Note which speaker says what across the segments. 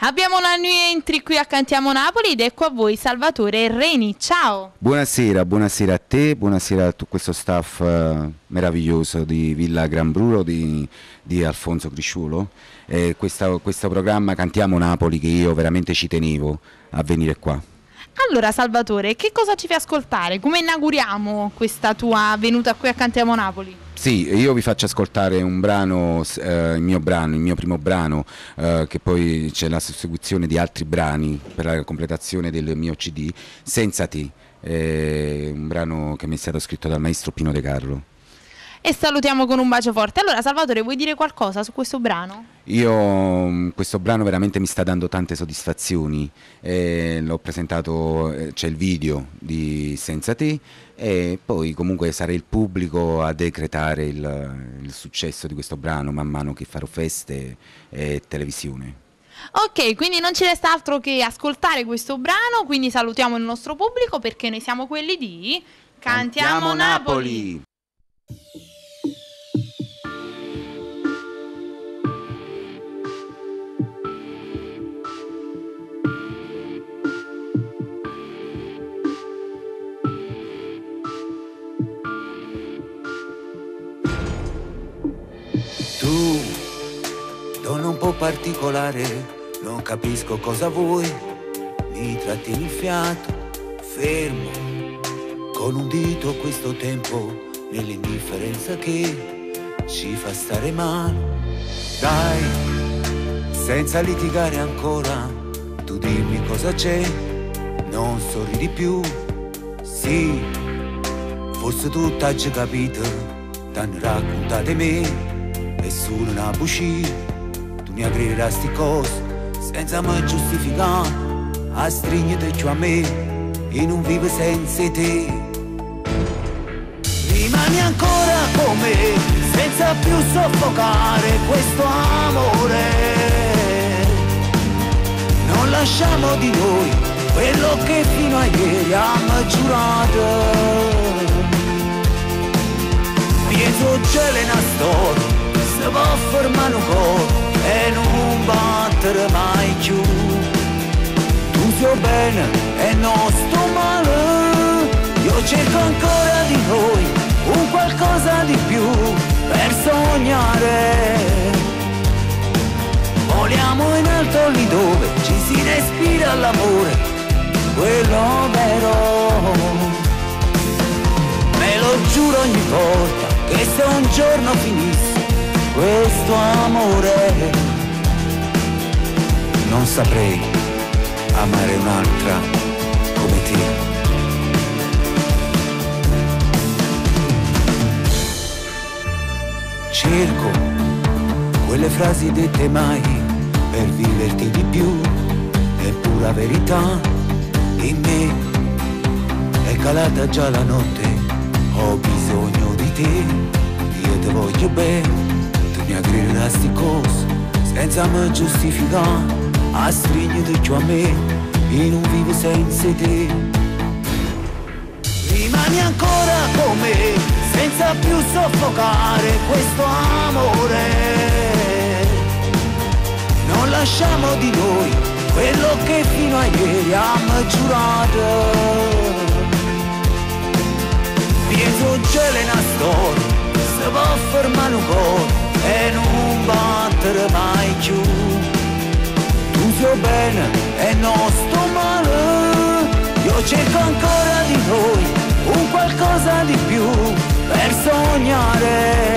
Speaker 1: Abbiamo una new entry qui a Cantiamo Napoli ed ecco a voi Salvatore Reni, ciao!
Speaker 2: Buonasera a te, buonasera a tutto questo staff meraviglioso di Villa Gran Bruro di Alfonso Crisciulo. Questo programma Cantiamo Napoli che io veramente ci tenevo a venire qua.
Speaker 1: Allora Salvatore, che cosa ci fai ascoltare? Come inauguriamo questa tua venuta qui a Cantiamo Napoli?
Speaker 2: Sì, io vi faccio ascoltare un brano, il mio primo brano, che poi c'è la susseguizione di altri brani per la completazione del mio CD, Senza te, un brano che mi è stato scritto dal maestro Pino De Carlo.
Speaker 1: E salutiamo con un bacio forte. Allora Salvatore, vuoi dire qualcosa su questo brano?
Speaker 2: Questo brano veramente mi sta dando tante soddisfazioni, l'ho presentato, c'è il video di Senza te e poi comunque sarà il pubblico a decretare il successo di questo brano man mano che farò feste e televisione.
Speaker 1: Ok, quindi non ci resta altro che ascoltare questo brano, quindi salutiamo il nostro pubblico perché noi siamo quelli di Cantiamo Napoli!
Speaker 3: Tu, donna un po' particolare, non capisco cosa vuoi, mi trattieni il fiato, fermo, con un dito questo tempo, nell'indifferenza che ci fa stare male. Dai, senza litigare ancora, tu dimmi cosa c'è, non sorridi più, sì, forse tu t'hai già capito, t'hanno raccontato me. Nessuno n'ha bucì, tu mi aggredirà sti cose senza mai giustificare, a stringere giù a me e non vivo senza te. Rimani ancora con me senza più soffocare questo amore, non lasciamo di noi quello che fino a ieri abbiamo giurato. Pietro c'è una storia, si può fermare un po' e non battere mai più. Tu sto bene e non sto male, io cerco ancora di noi un qualcosa di più per sognare. Voliamo in alto lì dove ci si respira l'amore, quello vero. Me lo giuro ogni volta che se un giorno finisse questo amore, non saprei amare un'altra come te. Cerco quelle frasi dette mai per viverti di più, è pura verità in me, è calata già la notte, ho bisogno di te, io te voglio bene. Mi aggredirà sti cose senza mai giustificare, a stringere giù a me e non vivo senza te. Rimani ancora con me senza più soffocare questo amore, non lasciamo di noi quello che fino a ieri abbiamo giurato. Pietro c'è una storia, si può fermare un po' e non battere mai più. Tu sto bene e non sto male, io cerco ancora di noi un qualcosa di più per sognare.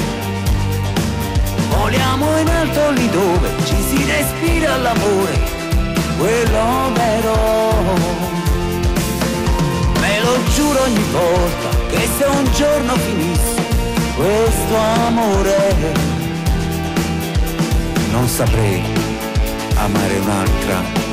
Speaker 3: Voliamo in alto lì dove ci si respira l'amore, quello vero. Me lo giuro ogni volta che se un giorno finisse questo amore, non saprei amare un'altra